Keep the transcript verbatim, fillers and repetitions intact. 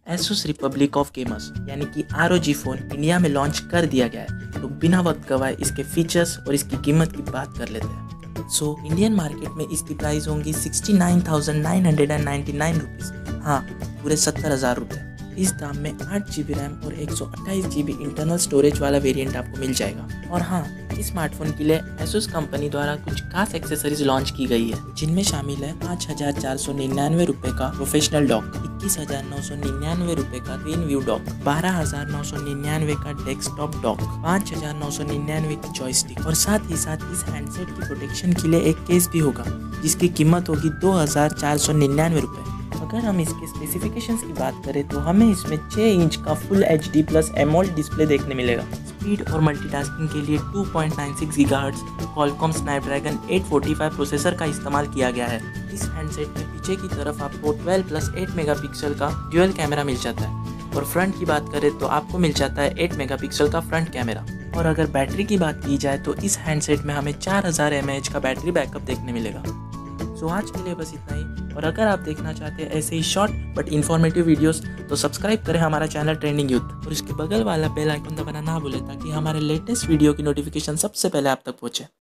Asus Republic of gamers यानी कि R O G phone India में लॉन्च कर दिया गया है। तो बिना वक्त गवाए इसके फीचर्स और इसकी कीमत की बात कर लेते हैं। सो so, इंडियन मार्केट में इसकी प्राइस होंगी sixty nine thousand nine hundred and ninety nine rupees, हाँ पूरे सत्तर हज़ार रुपये। इस दाम में आठ जी बी रैम और एक सौ अट्ठाईस जी बी इंटरनल स्टोरेज वाला वेरिएंट आपको मिल जाएगा। और हाँ, इस स्मार्टफोन के लिए Asus कंपनी द्वारा कुछ खास एक्सेसरीज लॉन्च की गई है, जिनमें शामिल है पाँच हजार चार सौ निन्यानवे रुपए का प्रोफेशनल डॉक, इक्कीस हजार नौ सौ निन्यानवे रुपए का स्क्रीन व्यू डॉक, बारह हजार नौ सौ निन्यानवे का डेस्कटॉप डॉक, पाँच हजार नौ सौ निन्यानवे की जॉयस्टिक और साथ ही साथ इस हैंडसेट की प्रोटेक्शन के लिए एक केस भी होगा, जिसकी कीमत होगी दो हजार चार सौ निन्यानवे रुपए। अगर हम इसके स्पेसिफिकेशंस की बात करें तो हमें इसमें छह इंच का full H D plus AMOLED display देखने मिलेगा। स्पीड और मल्टीटास्किंग के लिए two point nine six gigahertz Qualcomm Snapdragon eight forty five processor का इस्तेमाल किया गया है। इस हैंडसेट में पीछे की तरफ आपको ट्वेल्व प्लस एट मेगापिक्सल का ड्यूअल कैमरा मिल जाता है और फ्रंट की बात करें तो आपको मिल जाता है एट मेगापिक्सल का फ्रंट कैमरा। और अगर बैटरी की बात की जाए तो इस हैंडसेट में हमें चार हज़ार एम ए एच का बैटरी बैकअप देखने मिलेगा। सो so, आज के लिए बस इतना ही। और अगर आप देखना चाहते हैं ऐसे ही शॉर्ट बट इन्फॉर्मेटिव वीडियोस तो सब्सक्राइब करें हमारा चैनल ट्रेंडिंग यूथ और इसके बगल वाला बेल आइकन दबाना ना भूलें ताकि हमारे लेटेस्ट वीडियो की नोटिफिकेशन सबसे पहले आप तक पहुंचे।